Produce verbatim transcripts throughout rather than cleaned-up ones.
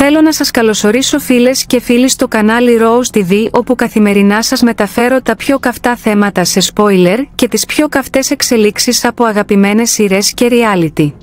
Θέλω να σας καλωσορίσω φίλες και φίλοι στο κανάλι Rose τι βι, όπου καθημερινά σας μεταφέρω τα πιο καυτά θέματα σε spoiler και τις πιο καυτές εξελίξεις από αγαπημένες σειρές και reality.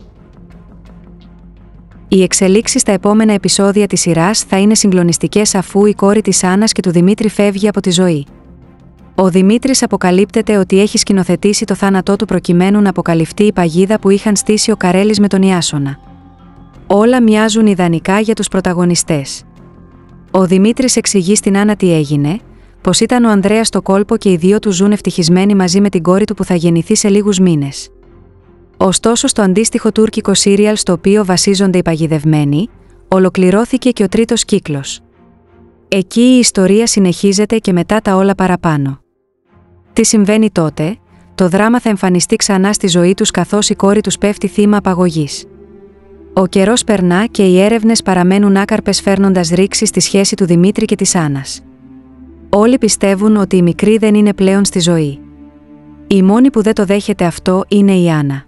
Οι εξελίξεις στα επόμενα επεισόδια της σειράς θα είναι συγκλονιστικές, αφού η κόρη της Άννας και του Δημήτρη φεύγει από τη ζωή. Ο Δημήτρης αποκαλύπτεται ότι έχει σκηνοθετήσει το θάνατό του προκειμένου να αποκαλυφθεί η παγίδα που είχαν στήσει ο Καρέλης με τον Ιάσονα. Όλα μοιάζουν ιδανικά για τους πρωταγωνιστές. Ο Δημήτρης εξηγεί στην Άννα τι έγινε, πως ήταν ο Ανδρέας στο κόλπο και οι δύο του ζουν ευτυχισμένοι μαζί με την κόρη του που θα γεννηθεί σε λίγους μήνες. Ωστόσο, στο αντίστοιχο τουρκικό σύριαλ στο οποίο βασίζονται οι παγιδευμένοι, ολοκληρώθηκε και ο τρίτος κύκλος. Εκεί η ιστορία συνεχίζεται και μετά τα όλα παραπάνω. Τι συμβαίνει τότε? Το δράμα θα εμφανιστεί ξανά στη ζωή τους, καθώς η κόρη τους πέφτει θύμα απαγωγής. Ο καιρός περνά και οι έρευνες παραμένουν άκαρπες, φέρνοντας ρήξη στη σχέση του Δημήτρη και της Άννας. Όλοι πιστεύουν ότι η μικρή δεν είναι πλέον στη ζωή. Η μόνη που δεν το δέχεται αυτό είναι η Άννα.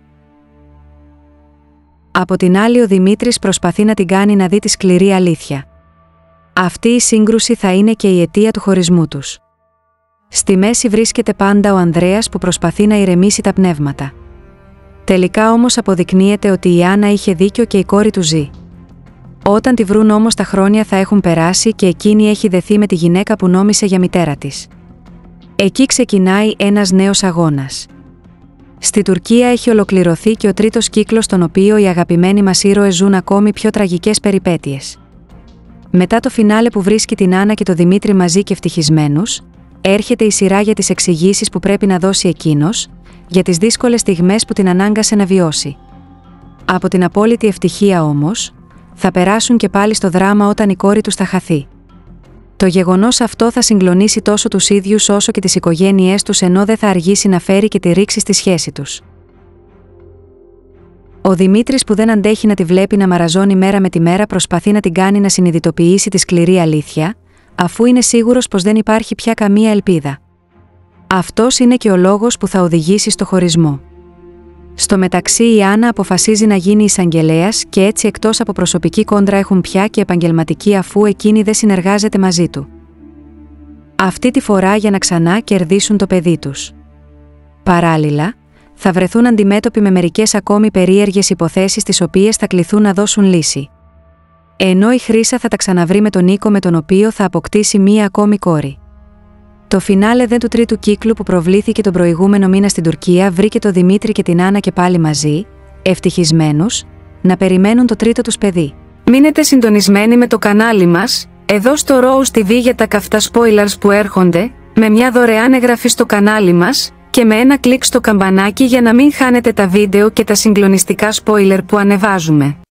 Από την άλλη, ο Δημήτρης προσπαθεί να την κάνει να δει τη σκληρή αλήθεια. Αυτή η σύγκρουση θα είναι και η αιτία του χωρισμού τους. Στη μέση βρίσκεται πάντα ο Ανδρέας, που προσπαθεί να ηρεμήσει τα πνεύματα. Τελικά όμως αποδεικνύεται ότι η Άννα είχε δίκιο και η κόρη του ζει. Όταν τη βρουν όμως τα χρόνια θα έχουν περάσει και εκείνη έχει δεθεί με τη γυναίκα που νόμισε για μητέρα της. Εκεί ξεκινάει ένας νέος αγώνας. Στη Τουρκία έχει ολοκληρωθεί και ο τρίτος κύκλος, στον οποίο οι αγαπημένοι μας ήρωες ζουν ακόμη πιο τραγικές περιπέτειες. Μετά το φινάλε που βρίσκει την Άννα και το Δημήτρη μαζί και ευτυχισμένους, έρχεται η σειρά για τις εξηγήσεις που πρέπει να δώσει εκείνος, για τις δύσκολες στιγμές που την ανάγκασε να βιώσει. Από την απόλυτη ευτυχία όμως, θα περάσουν και πάλι στο δράμα όταν η κόρη τους θα χαθεί. Το γεγονός αυτό θα συγκλονίσει τόσο τους ίδιους όσο και τις οικογένειές τους, ενώ δεν θα αργήσει να φέρει και τη ρήξη στη σχέση τους. Ο Δημήτρης, που δεν αντέχει να τη βλέπει να μαραζώνει μέρα με τη μέρα, προσπαθεί να την κάνει να συνειδητοποιήσει τη σκληρή αλήθεια, αφού είναι σίγουρος πως δεν υπάρχει πια καμία ελπίδα. Αυτός είναι και ο λόγος που θα οδηγήσει στο χωρισμό. Στο μεταξύ, η Άννα αποφασίζει να γίνει εισαγγελέας και έτσι, εκτός από προσωπική κόντρα, έχουν πια και επαγγελματική, αφού εκείνη δεν συνεργάζεται μαζί του. Αυτή τη φορά για να ξανά κερδίσουν το παιδί τους. Παράλληλα, θα βρεθούν αντιμέτωποι με μερικές ακόμη περίεργες υποθέσεις, τις οποίες θα κληθούν να δώσουν λύση. Ενώ η Χρύσα θα τα ξαναβρει με τον Νίκο, με τον οποίο θα αποκτήσει μία ακόμη κόρη. Το φινάλε δε του τρίτου κύκλου, που προβλήθηκε τον προηγούμενο μήνα στην Τουρκία, βρήκε το Δημήτρη και την Άννα και πάλι μαζί, ευτυχισμένους, να περιμένουν το τρίτο τους παιδί. Μείνετε συντονισμένοι με το κανάλι μας, εδώ στο Rose τι βι, για τα καυτά spoilers που έρχονται, με μια δωρεάν εγγραφή στο κανάλι μας και με ένα κλικ στο καμπανάκι για να μην χάνετε τα βίντεο και τα συγκλονιστικά spoiler που ανεβάζουμε.